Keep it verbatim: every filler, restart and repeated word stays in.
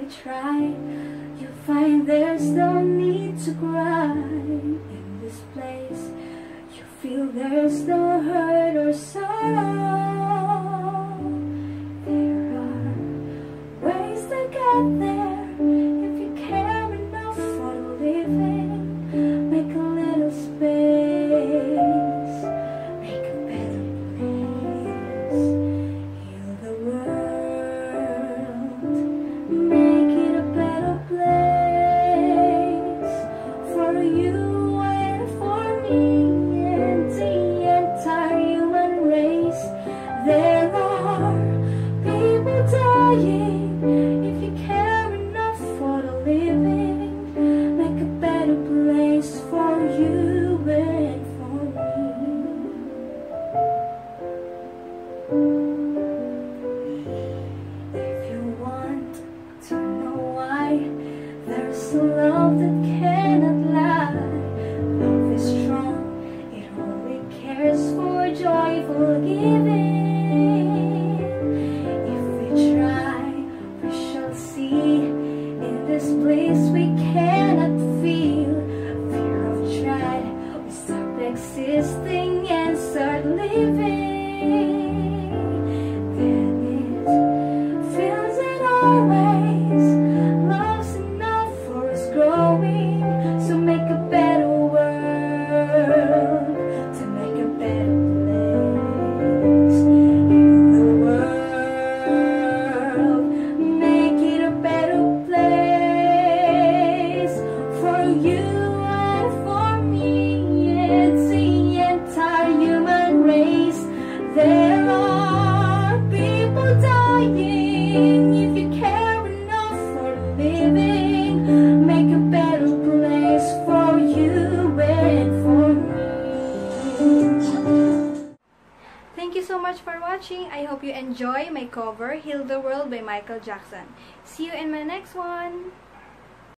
you try, you'll find there's no need to cry. In this place, you feel there's no hurt or sorrow. There are ways to get there if you care enough for living. Make a little space, make a better place. Heal the world, make it a better place for you and for me and the entire human race. There are people dying. If you care enough for the living, make a better place for you and for me. If you want to know why, there's a love that cannot lie. Love is strong, it only cares for joyful giving. If we try, we shall see. In this place we cannot feel fear of dread. We stop existing and start living. Then it feels it always. Love's enough for us growing. So make a better world, to make a better place. Heal the world, make it a better place for you and for me. It's the entire human race. There are people dying. If you care enough for living, make a better place for you and for me. Thank you so much for watching. I hope you enjoy my cover, Heal the World by Michael Jackson. See you in my next one.